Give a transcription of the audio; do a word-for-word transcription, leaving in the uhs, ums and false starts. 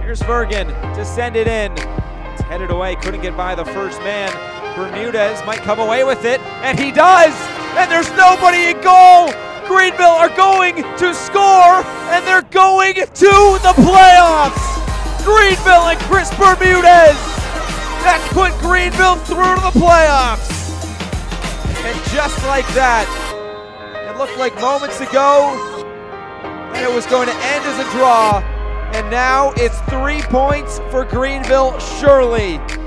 Here's Vergen to send it in. It's headed away, couldn't get by the first man. Bermudez might come away with it, and he does! And there's nobody in goal! Greenville are going to score, and they're going to the playoffs! Greenville and Chris Bermudez! That put Greenville through to the playoffs! And just like that, it looked like moments ago, and it was going to end as a draw, and now it's three points for Greenville, surely.